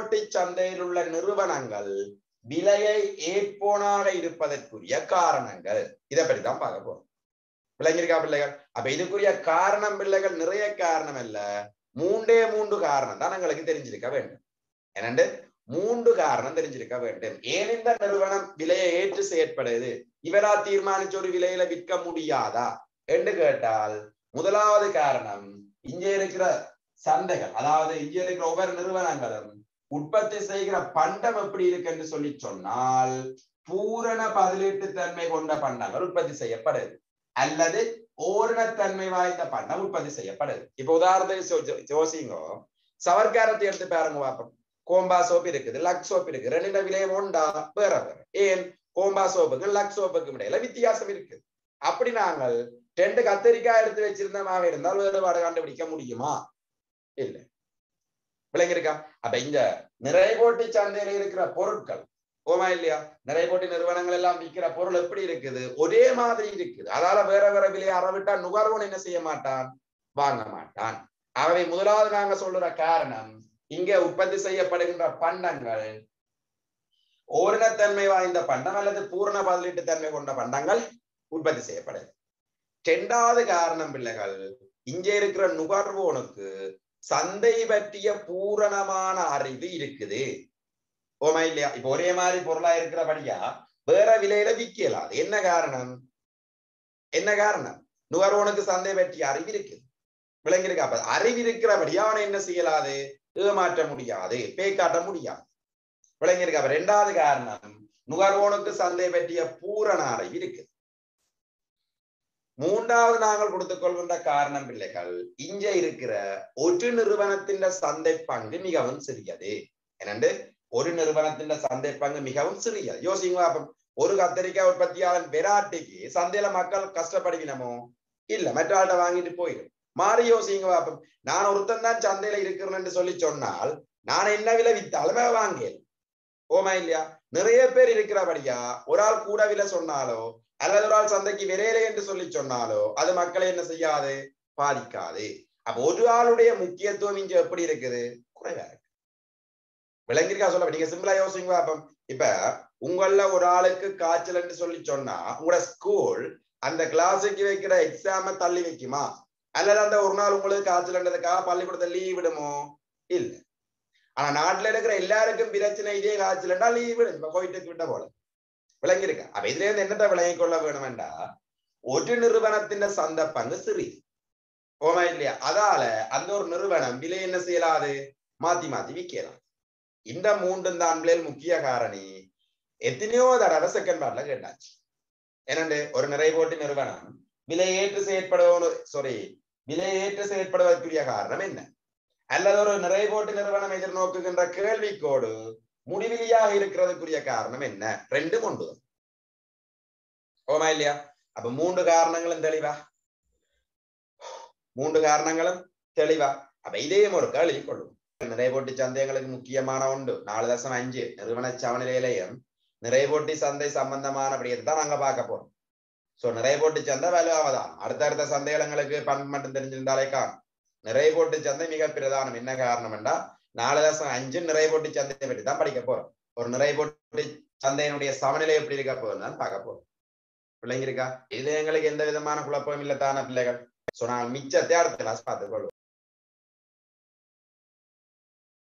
போட்டி சந்தையில் உள்ள நிறுவனங்கள் விலையை ஏற்போனாக இருப்பதற்குரிய காரணங்கள். இதை பற்றி தான் பார்க்க போறோம். விளங்கியிருக்கா பிள்ளைகள்? அப்ப இதுக்குரிய காரணம் பிள்ளைகள் நிறைய காரணம் இல்ல, 3 காரணம் தான் எங்களுக்கு தெரிஞ்சிருக்க வேண்டும். என்னண்டு 3 காரணம் தெரிஞ்சிருக்க வேண்டும். ஏன் இந்த நிறுவனம் விலையை ஏற்று செயற்படுது, இவரா தீர்மானிச்ச ஒரு விலையில விற்க முடியாதா என்று கேட்டால், முதலாவது காரணம் இங்கே இருக்கிற சந்தைகள், அதாவது இங்கே இருக்கிற ஒவ்வொரு நிறுவனங்களும் உற்பத்தி செய்கிற பண்டம் எப்படி இருக்கு என்று சொல்லி சொன்னால், பூரண பதிலீட்டு தன்மை கொண்ட பண்டங்கள் உற்பத்தி செய்யப்படுது, அல்லது ஓரணத்தன்மை வாய்ந்த பண்டம் உற்பத்தி செய்யப்படுது. இப்ப உதாரணத்துக்கு யோசிங்க, சவர்க்காரத்தை எடுத்து பாருங்க பார்ப்போம். கோம்பா சோப்பு இருக்குது, லக்ஸ் சோப்பு இருக்கு, ரெண்டு விலையும் உண்டா? வேற வேற. ஏன்? கோம்பா சோப்புக்கு லக்ஸ் சோப்புக்கு இடையில வித்தியாசம் இருக்கு. அப்படி நாங்கள் 2 கத்தரிக்காய் எடுத்து வச்சிருந்தமாக இருந்தால் வேறுபாடு கண்டுபிடிக்க முடியுமா? இல்லை. விளங்கியிருக்கா? அப்ப இந்த நிறைய போட்டி சந்தையில இருக்கிற பொருட்கள், ஓமா இல்லையா, நிறைய போட்டி நிறுவனங்கள் எல்லாம் விற்கிற பொருள் எப்படி இருக்குது? ஒரே மாதிரி இருக்குது. அதால வேற வேற விலையை அறவிட்டா நுகர்வோன் என்ன செய்ய மாட்டான்? வாங்க மாட்டான். ஆகவே முதலாவது நாங்க சொல்ற காரணம், இங்க உற்பத்தி செய்யப்படுகின்ற பண்டங்கள் ஓரினத்தன்மை வாய்ந்த பண்டம் அல்லது பூரண பதிலீட்டு தன்மை கொண்ட பண்டங்கள் உற்பத்தி செய்யப்படுது. 2வது காரணம் பிள்ளைகள், இங்கே இருக்கிற நுகர்வோனுக்கு சந்தை பற்றிய பூரணமான அறிவு இருக்குது. ஓமா இல்லையா? இப்ப ஒரே மாதிரி பொருளா இருக்கிறபடியா வேற விலையில விற்கலாது. என்ன காரணம்? என்ன காரணம்? நுகர்வோனுக்கு சந்தை பற்றிய அறிவு இருக்குது. விளங்கியிருக்கா? அப்ப அறிவு இருக்கிறபடியா அவனை என்ன செய்யலாது? ஏமாற்ற முடியாது, பேக்காட்ட முடியாது. விளங்கியிருக்கா? அப்ப 2வது காரணம், நுகர்வோனுக்கு சந்தை பற்றிய பூரண அறிவு இருக்கு. 3வது நாங்கள் கொடுத்துக் கொள்கின்ற காரணம் பிள்ளைகள், இங்க இருக்கிற ஒரு நிறுவனத்தின் சந்தை பங்கு மிகவும் சிறியது. என்னண்டு ஒரு நிறுவனத்தின் சந்தை பங்கு மிகவும் சிறியது. யோசிங்க, ஒரு கத்தரிக்காய் உற்பத்தியாளன் பெராட்டிக்கு சந்தையில மக்கள் கஷ்டப்படுவினமோ? இல்ல, மற்ற வாங்கிட்டு போயிடும். மாறி யோசிங்க பாப்போம், நான் ஒருத்தன் தான் சந்தையில இருக்கிறேன்னு சொல்லி சொன்னால் நான் என்ன விலை வித்தாலுமே வாங்கல. ஓமா இல்லையா? நிறைய பேர் இருக்கிறபடியா ஒரு ஆள் கூட விலை சொன்னாலோ அல்லது ஒரு ஆள் சந்தைக்கு விரையில என்று சொல்லி சொன்னாலோ அது மக்களை என்ன செய்யாது? பாதிக்காது. அப்ப ஒரு ஆளுடைய முக்கியத்துவம் இங்க எப்படி இருக்குது? குறைவா இருக்கு. விளங்கிருக்கா? சொல்ல நீங்க சிம்பிளா யோசிங்க பாப்போம். இப்ப உங்கள ஒரு ஆளுக்கு காய்ச்சல் என்று சொல்லி சொன்னா உங்களோட ஸ்கூல் அந்த கிளாஸுக்கு வைக்கிற எக்ஸாம தள்ளி வைக்குமா? அல்லது அந்த ஒரு நாள் உங்களுக்கு காய்ச்சல்ன்றதுக்காக பள்ளிக்கூடத்தை லீவ் விடுமோ? இல்ல. ஆனா நாட்டுல இருக்கிற எல்லாருக்கும் பிரச்சனை இதே காய்ச்சல்ன்றா லீவ் விடும், போயிட்டு விட்ட போல. விளங்கிருக்க? அப்ப இதுல இருந்து என்னத்தை விளங்கிக் கொள்ள வேணும்டா, ஒரு நிறுவனத்தின் சந்தை பங்கு சிறி. ஓமா இல்லையா? அதால அந்த ஒரு நிறுவனம் விலை என்ன செய்யலாது? மாத்தி மாத்தி விற்கலாம். இந்த 3 தான் முக்கிய காரணி. எத்தனையோ தடவை செகண்ட் பார்ட்ல கேட்டாச்சு. என்னண்டு ஒரு நிறைய போட்டி நிறுவனம் விலையேற்று செயற்படுவதற்குரிய காரணம் என்ன, அல்லது ஒரு நிறைய போட்டி நிறுவனம் எதிர்நோக்குகின்ற கேள்விக்கோடு முடிவிலியாக இருக்கிறதுக்குரிய காரணம் என்ன? 2 கொண்டு. ஓமா இல்லையா? அப்ப 3 காரணங்களும் தெளிவா? 3 காரணங்களும் தெளிவா? அப்ப இதையும் ஒரு கேள்வி கொள்ளும். நிறைய போட்டி சந்தைகளுக்கு முக்கியமான ஒன்று 4.5 நிறுவன சமநிலையிலையும் நிறைய போட்டி சந்தை சம்பந்தமான விடயத்தை தான் நாங்க பார்க்க போறோம். சோ நிறைய போட்டி சந்தை வலுவாவதான். அடுத்தடுத்த சந்தைகளுக்கு பண்பு மட்டும் தெரிஞ்சிருந்தாலே காணும். நிறைய போட்டி சந்தை மிக பிரதானம். என்ன காரணம் என்றா 4.5 நிறைய போட்டி சந்தையை பற்றி தான் படிக்க போறோம். ஒரு நிறைய போட்டி சந்தையினுடைய சமநிலை எப்படி இருக்க போகுதுன்னு பார்க்க போறோம். பிள்ளைங்க இருக்கா? இதுல எங்களுக்கு எந்த விதமான குழப்பமும் இல்லத்தான பிள்ளைகள். சோ நாங்கள் மிச்சத்தை அடுத்த கிளாஸ் பார்த்துக்கொள்வோம்.